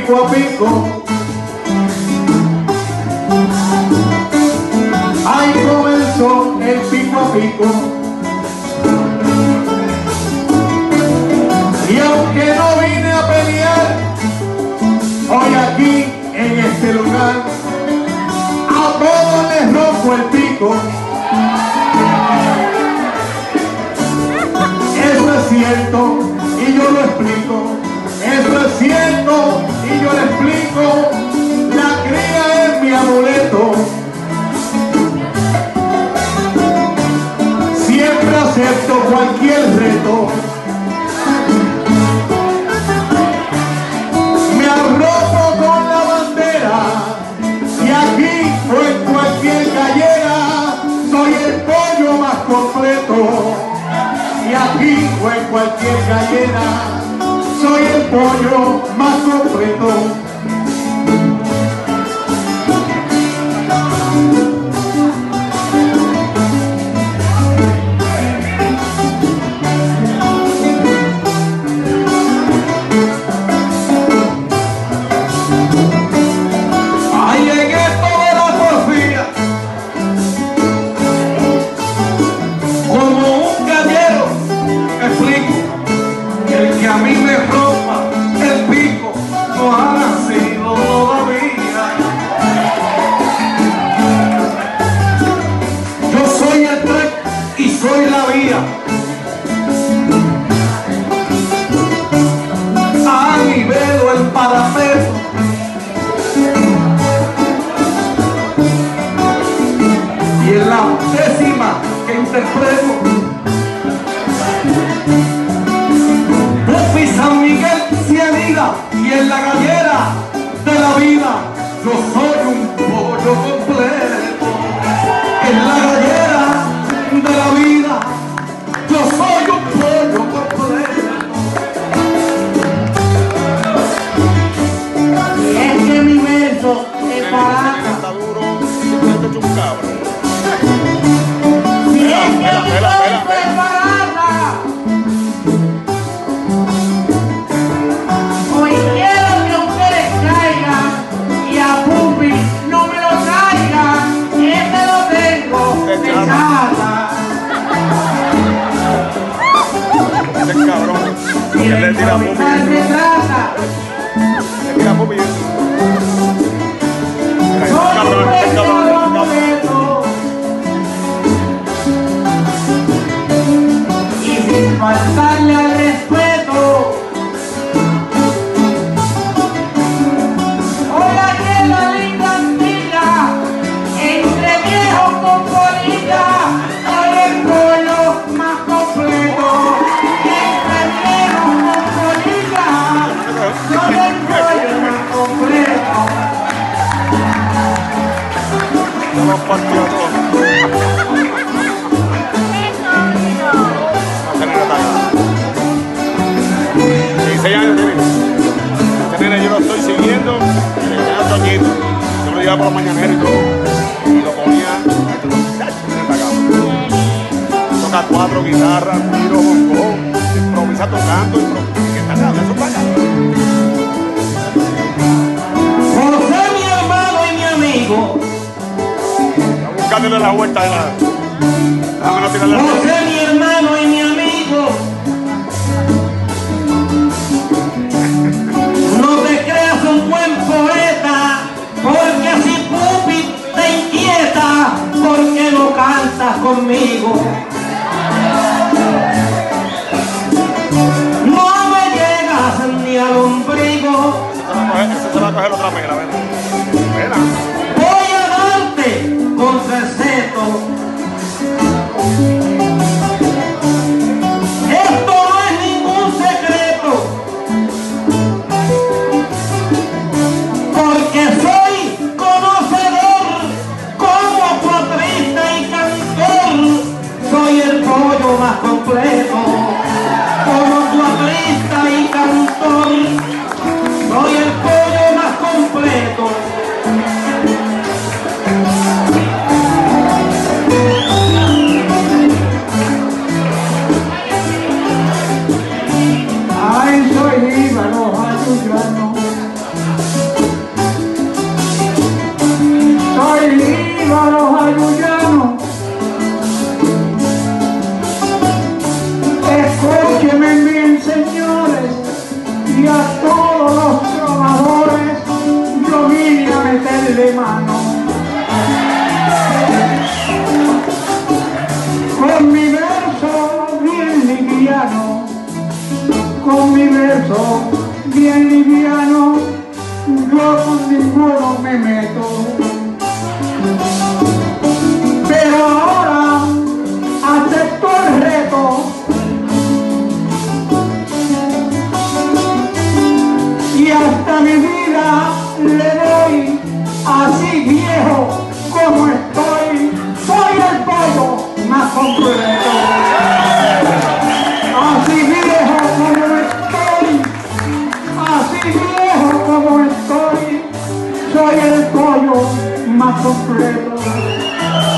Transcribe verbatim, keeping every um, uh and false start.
pico a pico. Ahí comenzó el pico a pico. Y aunque no vine a pelear, hoy aquí en este lugar, a todos les rompo el pico. Eso es cierto y yo lo explico. Eso es cierto y yo le explico. La cría es mi amuleto. Siempre acepto cualquier reto. Me arropo con la bandera y aquí o en cualquier gallera soy el pollo más completo. Y aquí o en cualquier gallera soy el pollo más completo. Ahí en esto de la porfía, como un gallero, explico, el que a mí me rompa el pico no ha nacido todavía. Yo soy el tren y soy la vía. A nivelo el parapeto. Y en la décima que interpreto, Pupi San Miguel Cienega, y en la gallera de la vida yo soy un pollo completo. En la gallera de la vida yo soy un pollo completo. Y es que mi verso es para está duro, siempre hecho un cabrón. si es que mi Vela, vela, verso vela, es vela. barata. Hoy quiero que ustedes caigan y a Pupi no me lo traigan. Este lo tengo De de chapa. chata. Ese cabrón. Y Él le el tira a Pupi. improvisar se trata. Le tira a Pupi. Mira, ese Soy cabrón, un ese cabrón, ese pescador cabrón. amuleto. Y sin faltarle al respeto, hoy aquí en la linda antilla, entre viejos con polilla, soy el pollo más completo. Entre viejos con polilla, soy el pollo más completo. No los partió a todos. No se le ataca. dieciséis años tiene. Este nene yo lo estoy siguiendo desde que tenía ocho añitos. Yo me lo llevaba por la mañanera y todo. Y lo ponía. Toca cuatro guitarras, tiro, bongón, improvisa tocando, improvisa. ¿Qué está haciendo? Eso para acá. Por ser mi hermano y mi amigo, Buscándole la vuelta de la. Déjame no tirarle la por ser mi hermano y mi amigo, no te creas un buen poeta, porque si Pupi te inquieta, porque no cantas conmigo. No me llegas ni al ombligo. Ese se va a coger otra pera, ven. Espera. Voy a darte con receto. Esto no es ningún secreto, porque soy conocedor como potrista y cantor. Soy todos los trovadores yo vine a meterle mano. Con mi verso bien liviano, con mi verso bien liviano, yo con ninguno me meto. Pero ahora acepto el reto y hasta mi vida le doy, así viejo como estoy, soy el pollo más completo. Así viejo como estoy, así viejo como estoy, soy el pollo más completo.